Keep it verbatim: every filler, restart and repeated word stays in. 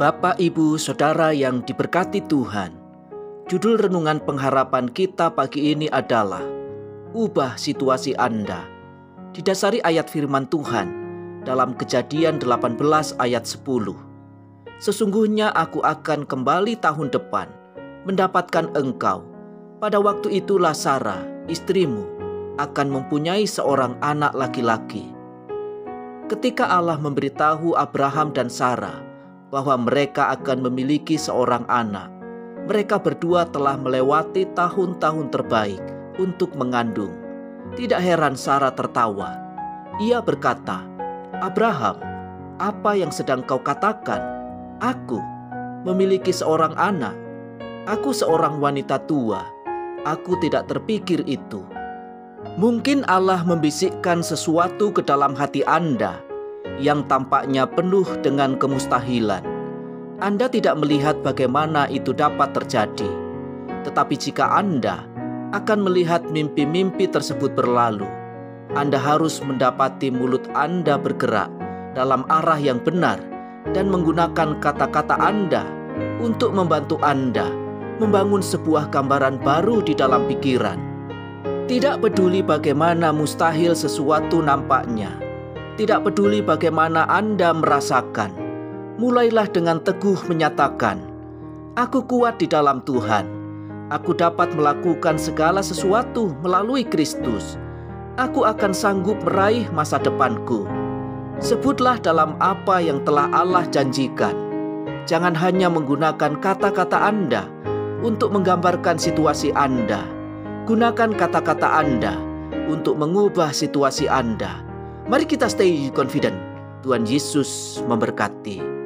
Bapak, Ibu, Saudara yang diberkati Tuhan, judul renungan pengharapan kita pagi ini adalah Ubah Situasi Anda. Didasari ayat firman Tuhan dalam Kejadian delapan belas ayat sepuluh. Sesungguhnya aku akan kembali tahun depan mendapatkan engkau. Pada waktu itulah Sarah, istrimu, akan mempunyai seorang anak laki-laki. Ketika Allah memberitahu Abraham dan Sarah bahwa mereka akan memiliki seorang anak, mereka berdua telah melewati tahun-tahun terbaik untuk mengandung. Tidak heran Sarah tertawa. Ia berkata, "Abraham, apa yang sedang kau katakan? Aku memiliki seorang anak. Aku seorang wanita tua. Aku tidak terpikir itu." Mungkin Allah membisikkan sesuatu ke dalam hati Anda yang tampaknya penuh dengan kemustahilan. Anda tidak melihat bagaimana itu dapat terjadi. Tetapi jika Anda akan melihat mimpi-mimpi tersebut berlalu, Anda harus mendapati mulut Anda bergerak dalam arah yang benar dan menggunakan kata-kata Anda untuk membantu Anda membangun sebuah gambaran baru di dalam pikiran. Tidak peduli bagaimana mustahil sesuatu nampaknya, tidak peduli bagaimana Anda merasakan, mulailah dengan teguh menyatakan, "Aku kuat di dalam Tuhan. Aku dapat melakukan segala sesuatu melalui Kristus. Aku akan sanggup meraih masa depanku." Sebutlah dalam apa yang telah Allah janjikan. Jangan hanya menggunakan kata-kata Anda untuk menggambarkan situasi Anda. Gunakan kata-kata Anda untuk mengubah situasi Anda. Mari kita stay confident. Tuhan Yesus memberkati.